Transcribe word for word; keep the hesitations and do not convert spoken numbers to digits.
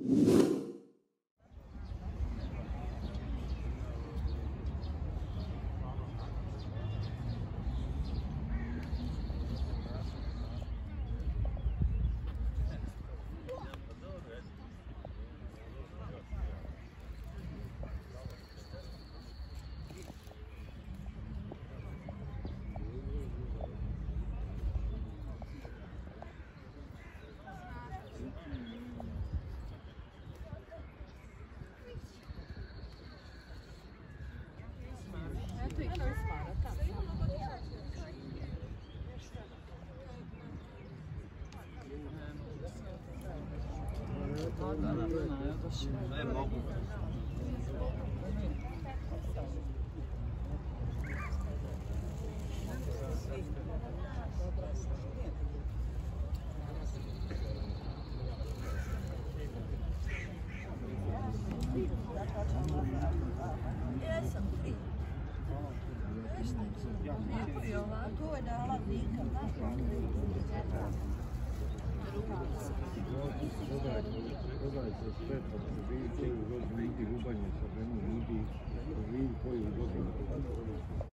Ne mogu. Jesam tri. To je dala Vika. Pogledajte sve, pa se vidi koji u godinu ljudi rubanje sa ženom ljudi, vidi koji u godinu.